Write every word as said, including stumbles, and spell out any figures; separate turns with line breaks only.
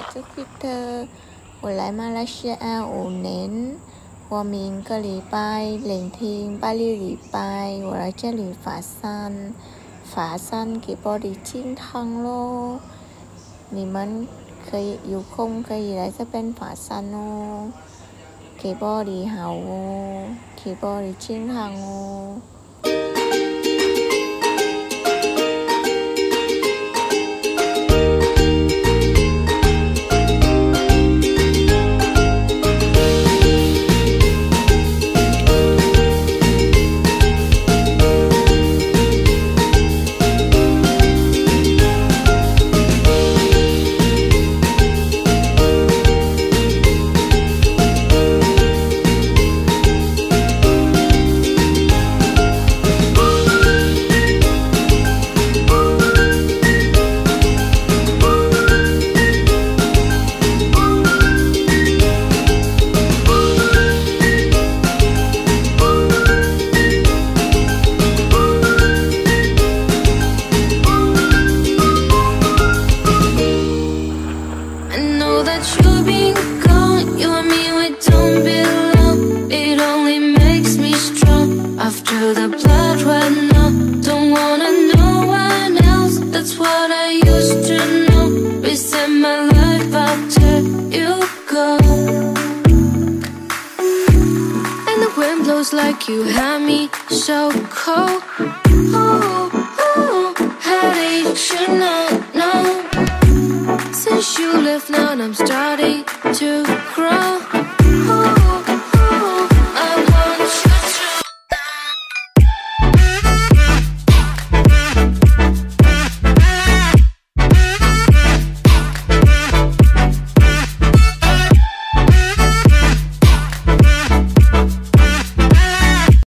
祝福th我来马来西亚五年，我明个礼拜聆听八六礼拜，我来这里法山，法山给玻璃金汤咯。你们可以有空可以来这边法山哦，给玻璃好哦，给玻璃金汤哦。
After the blood ran out, don't wanna know one else. That's what I used to know. Reset my life after you go. And the wind blows like you had me so cold. Oh, oh, headache, you know, no. Since you left now, I'm starting to grow.